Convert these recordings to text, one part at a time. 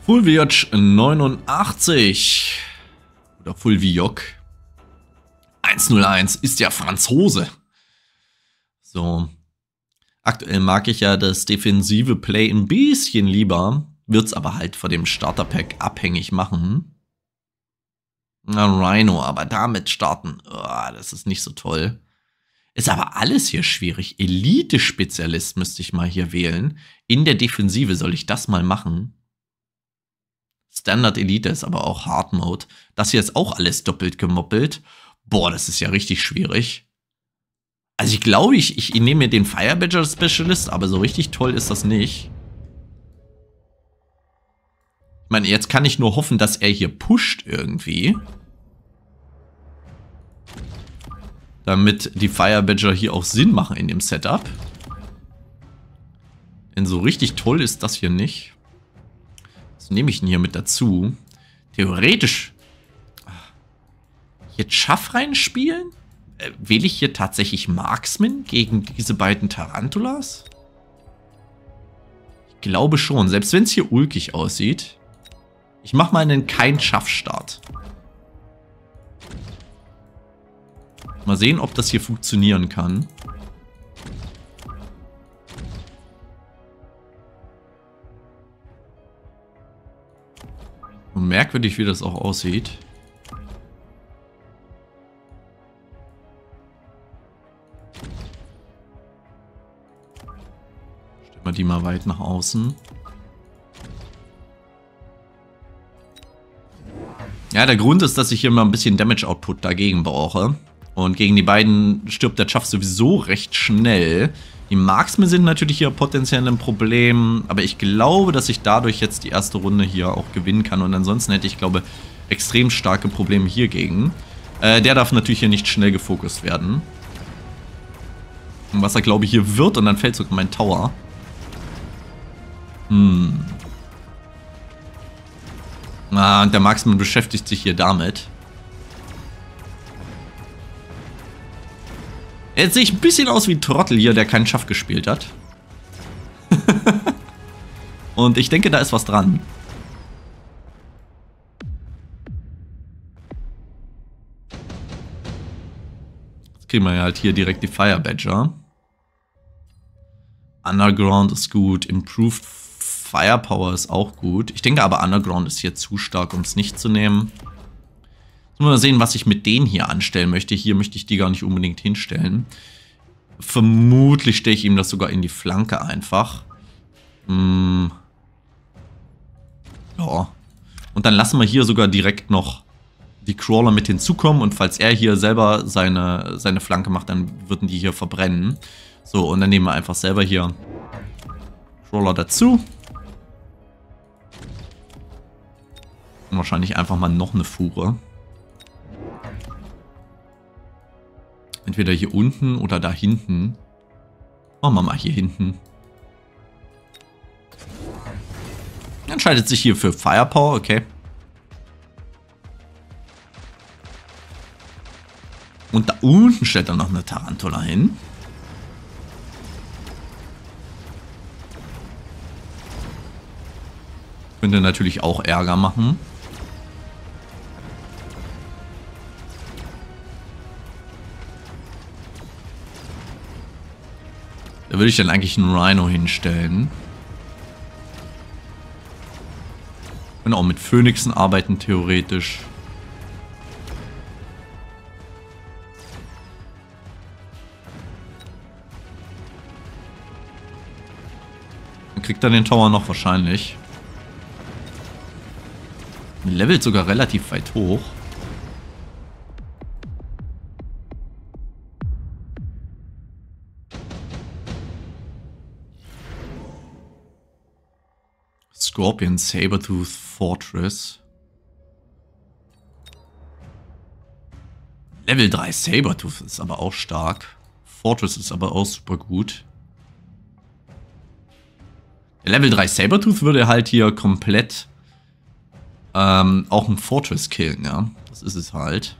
Fulviac 89 oder Fulviok 101 ist ja Franzose. So. Aktuell mag ich ja das defensive Play ein bisschen lieber, wird's aber halt von dem Starterpack abhängig machen. Na, Rhino, aber damit starten, das ist nicht so toll. Ist aber alles hier schwierig. Elite-Spezialist müsste ich mal hier wählen. In der Defensive soll ich das mal machen. Standard Elite ist aber auch Hard Mode. Das hier ist auch alles doppelt gemoppelt. Boah, das ist ja richtig schwierig. Also ich glaube, ich nehme mir den Fire Badger Specialist, aber so richtig toll ist das nicht. Ich meine, jetzt kann ich nur hoffen, dass er hier pusht irgendwie. Damit die Fire Badger hier auch Sinn machen in dem Setup. Denn so richtig toll ist das hier nicht. Was nehme ich denn hier mit dazu? Theoretisch hier Chaff reinspielen? Wähle ich hier tatsächlich Marksman gegen diese beiden Tarantulas? Ich glaube schon, selbst wenn es hier ulkig aussieht. Ich mache mal einen Kein-Schaff-Start. Mal sehen, ob das hier funktionieren kann. Und merkwürdig, wie das auch aussieht. Stellen wir die mal weit nach außen. Ja, der Grund ist, dass ich hier mal ein bisschen Damage-Output dagegen brauche. Und gegen die beiden stirbt der Chaff sowieso recht schnell. Die Marksmen sind natürlich hier potenziell ein Problem. Aber ich glaube, dass ich dadurch jetzt die erste Runde hier auch gewinnen kann. Und ansonsten hätte ich, glaube ich, extrem starke Probleme hiergegen. Der darf natürlich hier nicht schnell gefokust werden. Und was er, glaube ich, hier wird. Und dann fällt sogar mein Tower. Ah, und der Marksman beschäftigt sich hier damit. Jetzt sehe ich ein bisschen aus wie ein Trottel hier, der keinen Schaff gespielt hat. Und ich denke, da ist was dran. Jetzt kriegen wir ja halt hier direkt die Fire Badger. Underground ist gut. Improved Firepower ist auch gut. Ich denke aber, Underground ist hier zu stark, um es nicht zu nehmen. Jetzt müssen wir mal sehen, was ich mit denen hier anstellen möchte. Hier möchte ich die gar nicht unbedingt hinstellen. Vermutlich stelle ich ihm das sogar in die Flanke einfach. Ja. Und dann lassen wir hier sogar direkt noch die Crawler mit hinzukommen. Und falls er hier selber seine Flanke macht, dann würden die hier verbrennen. So, und dann nehmen wir einfach selber hier Crawler dazu. Und wahrscheinlich einfach mal noch eine Fuhre. Entweder hier unten oder da hinten. Machen wir mal hier hinten. Entscheidet sich hier für Firepower, okay. Und da unten stellt er noch eine Tarantula hin. Könnte natürlich auch Ärger machen. Da würde ich dann eigentlich einen Rhino hinstellen. Können auch mit Phönixen arbeiten, theoretisch. Dann kriegt er den Tower noch wahrscheinlich. Levelt sogar relativ weit hoch. Scorpion Sabertooth Fortress. Level 3 Sabertooth ist aber auch stark. Fortress ist aber auch super gut. Der Level 3 Sabertooth würde halt hier komplett auch ein Fortress killen, ja. Das ist es halt.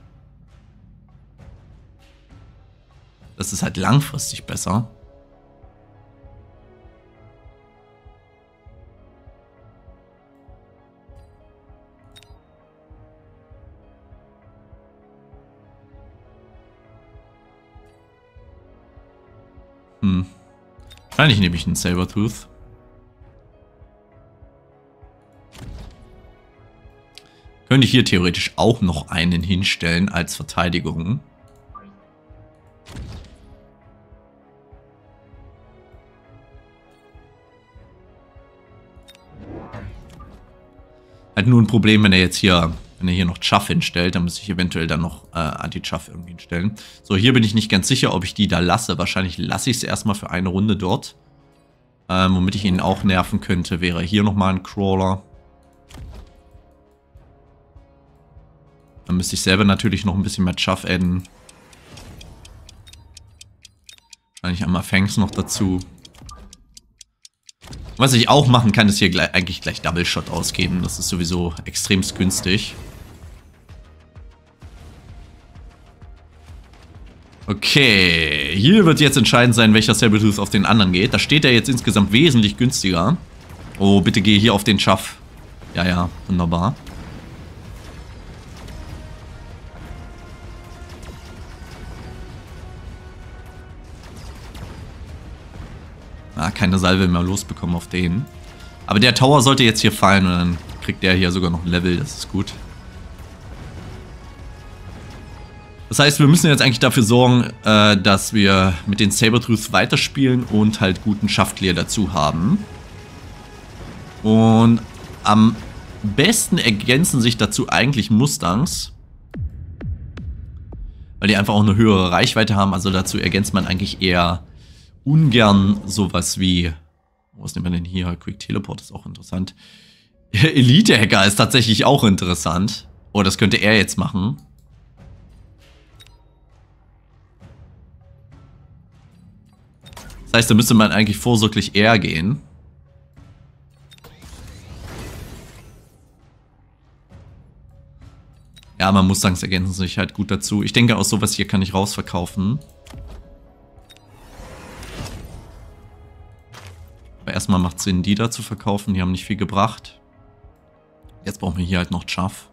Das ist halt langfristig besser. Wahrscheinlich nehme ich einen Sabertooth. Könnte ich hier theoretisch auch noch einen hinstellen als Verteidigung. Halt nur ein Problem, wenn er jetzt hier, wenn er hier noch Chaff hinstellt, dann muss ich eventuell dann noch Anti-Chaff irgendwie hinstellen. So, hier bin ich nicht ganz sicher, ob ich die da lasse. Wahrscheinlich lasse ich es erstmal für eine Runde dort. Womit ich ihn auch nerven könnte, wäre hier nochmal ein Crawler. Dann müsste ich selber natürlich noch ein bisschen mehr Chaff adden. Wahrscheinlich einmal Fangs noch dazu. Was ich auch machen kann, ist hier eigentlich gleich Double Shot ausgeben. Das ist sowieso extremst günstig. Okay, hier wird jetzt entscheidend sein, welcher Sabertooth auf den anderen geht. Da steht er jetzt insgesamt wesentlich günstiger. Oh, bitte geh hier auf den Chaff. Ja, ja, wunderbar. Keine Salve mehr losbekommen auf den. Aber der Tower sollte jetzt hier fallen und dann kriegt der hier sogar noch ein Level, das ist gut. Das heißt, wir müssen jetzt eigentlich dafür sorgen, dass wir mit den Sabertooths weiterspielen und halt guten Schaft-Clear dazu haben. Und am besten ergänzen sich dazu eigentlich Mustangs. Weil die einfach auch eine höhere Reichweite haben, also dazu ergänzt man eigentlich eher ungern sowas wie, was nehmen wir denn hier? Quick Teleport ist auch interessant. Elite-Hacker ist tatsächlich auch interessant. Oh, das könnte er jetzt machen. Das heißt, da müsste man eigentlich vorsorglich eher gehen. Ja, man Mustangs ergänzen sich halt gut dazu. Ich denke, aus sowas hier kann ich rausverkaufen. Aber erstmal macht es Sinn, die da zu verkaufen. Die haben nicht viel gebracht. Jetzt brauchen wir hier halt noch Chaff.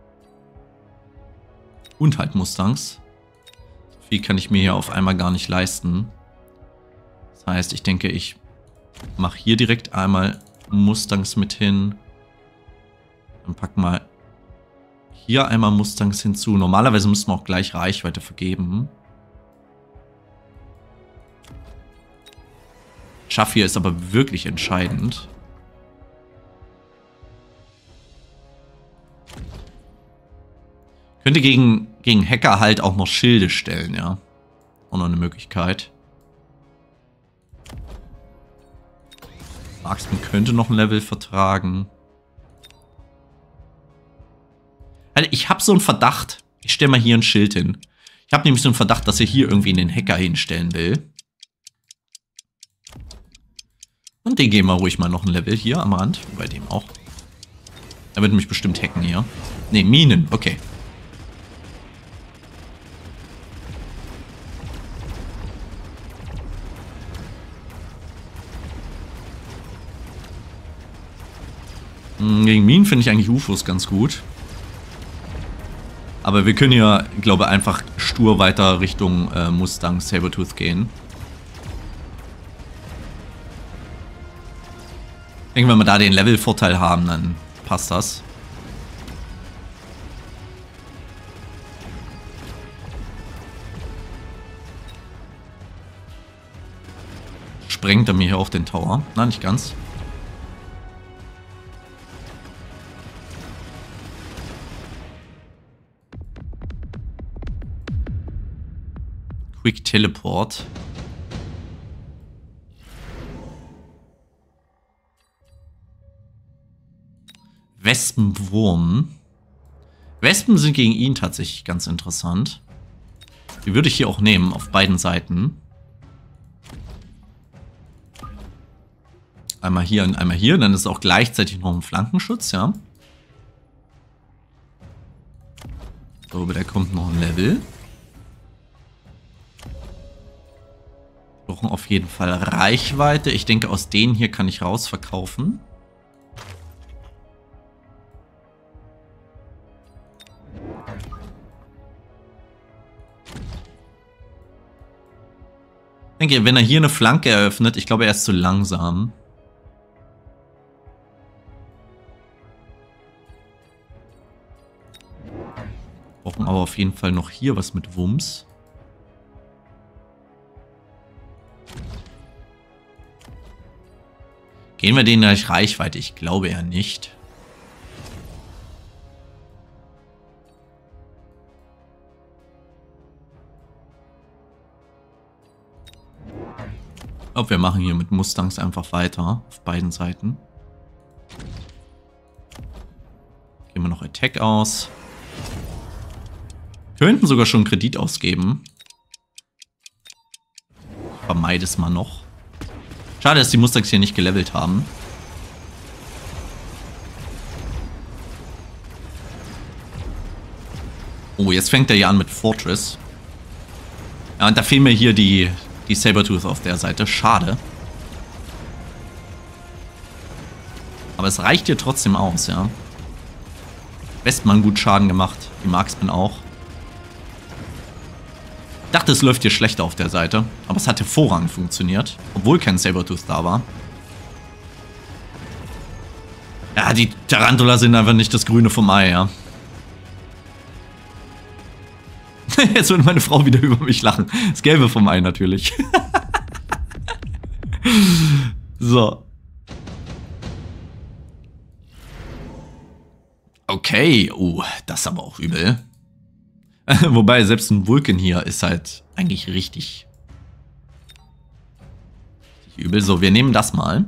Und halt Mustangs. So viel kann ich mir hier auf einmal gar nicht leisten. Das heißt, ich denke, ich mache hier direkt einmal Mustangs mit hin. Dann pack mal hier einmal Mustangs hinzu. Normalerweise müssten wir auch gleich Reichweite vergeben. Chaff hier ist aber wirklich entscheidend. Könnte gegen Hacker halt auch noch Schilde stellen, ja. Auch noch eine Möglichkeit. Marksman könnte noch ein Level vertragen. Also ich habe so einen Verdacht. Ich stelle mal hier ein Schild hin. Ich habe nämlich so einen Verdacht, dass er hier irgendwie einen Hacker hinstellen will. Und den geben wir ruhig mal noch ein Level hier am Rand. Bei dem auch. Er wird mich bestimmt hacken hier. Ne, Minen. Okay. Gegen Minen finde ich eigentlich UFOs ganz gut. Aber wir können ja, glaube ich, einfach stur weiter Richtung Mustang Sabertooth gehen. Ich denke, wenn wir da den Level-Vorteil haben, dann passt das. Sprengt er mir hier auf den Tower? Nein, nicht ganz. Quick Teleport. Wespenwurm. Wespen sind gegen ihn tatsächlich ganz interessant. Die würde ich hier auch nehmen, auf beiden Seiten. Einmal hier und einmal hier. Dann ist auch gleichzeitig noch ein Flankenschutz, ja. So, aber da kommt noch ein Level. Wir brauchen auf jeden Fall Reichweite. Ich denke, aus denen hier kann ich rausverkaufen. Ich denke, wenn er hier eine Flanke eröffnet, ich glaube, er ist zu langsam. Brauchen aber auf jeden Fall noch hier was mit Wumms. Gehen wir denen gleich Reichweite? Ich glaube ja nicht. Ich glaube, wir machen hier mit Mustangs einfach weiter. Auf beiden Seiten. Gehen wir noch Attack aus. Könnten sogar schon Kredit ausgeben. Vermeide es mal noch. Schade, dass die Mustangs hier nicht gelevelt haben. Oh, jetzt fängt er ja an mit Fortress. Ja, und da fehlen mir hier die Sabertooth auf der Seite. Schade. Aber es reicht hier trotzdem aus, ja. Westmann gut Schaden gemacht. Die Marksman auch. Ich dachte, es läuft hier schlechter auf der Seite. Aber es hat hervorragend funktioniert. Obwohl kein Sabertooth da war. Ja, die Tarantula sind einfach nicht das Grüne vom Ei, ja. Jetzt wird meine Frau wieder über mich lachen. Das Gelbe vom Ei natürlich. So. Okay. Das ist aber auch übel. Wobei, selbst ein Vulcan hier ist halt eigentlich richtig übel. So, wir nehmen das mal.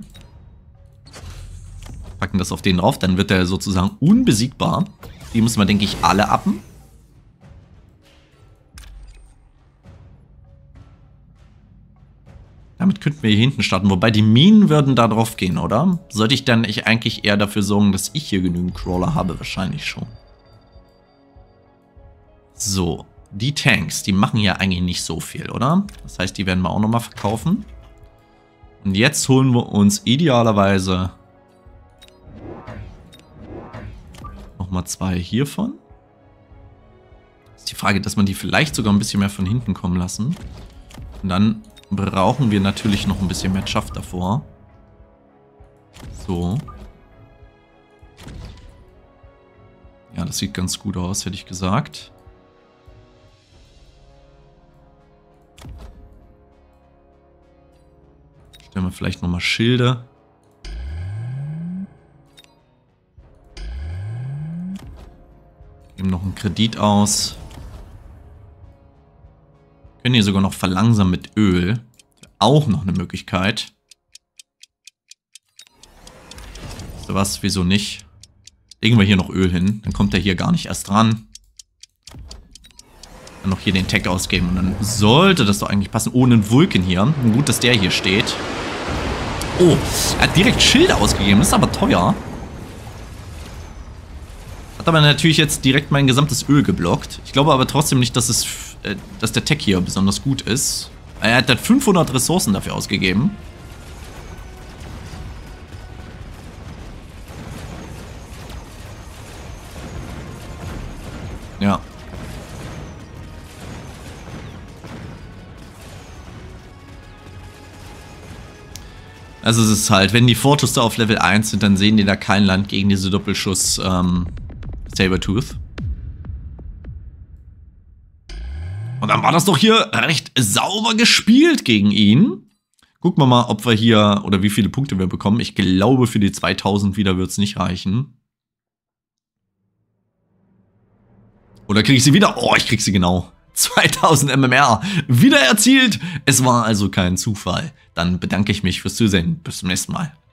Packen das auf den drauf. Dann wird er sozusagen unbesiegbar. Die müssen wir, denke ich, alle appen. Damit könnten wir hier hinten starten. Wobei die Minen würden da drauf gehen, oder? Sollte ich dann eigentlich eher dafür sorgen, dass ich hier genügend Crawler habe? Wahrscheinlich schon. So. Die Tanks, die machen ja eigentlich nicht so viel, oder? Das heißt, die werden wir auch nochmal verkaufen. Und jetzt holen wir uns idealerweise nochmal 2 hiervon. Ist die Frage, dass man die vielleicht sogar ein bisschen mehr von hinten kommen lassen. Und dann brauchen wir natürlich noch ein bisschen mehr Schaft davor. So. Ja, das sieht ganz gut aus, hätte ich gesagt. Stellen wir vielleicht nochmal Schilde. Geben noch einen Kredit aus. Können hier sogar noch verlangsamen mit Öl. Auch noch eine Möglichkeit. So was, wieso nicht? Legen wir hier noch Öl hin. Dann kommt er hier gar nicht erst dran. Dann noch hier den Tech ausgeben. Und dann sollte das doch eigentlich passen. Ohne einen Vulcan hier. Gut, dass der hier steht. Oh, er hat direkt Schilde ausgegeben. Das ist aber teuer. Hat aber natürlich jetzt direkt mein gesamtes Öl geblockt. Ich glaube aber trotzdem nicht, dass der Tech hier besonders gut ist. Er hat 500 Ressourcen dafür ausgegeben. Ja. Also es ist halt, wenn die Fortress da auf Level 1 sind, dann sehen die da kein Land gegen diese Doppelschuss Sabertooth. Und dann war das doch hier recht sauber gespielt gegen ihn. Gucken wir mal, ob wir hier, oder wie viele Punkte wir bekommen. Ich glaube, für die 2000 wieder wird es nicht reichen. Oder kriege ich sie wieder? Oh, ich kriege sie genau. 2000 MMR. Wieder erzielt. Es war also kein Zufall. Dann bedanke ich mich fürs Zusehen. Bis zum nächsten Mal.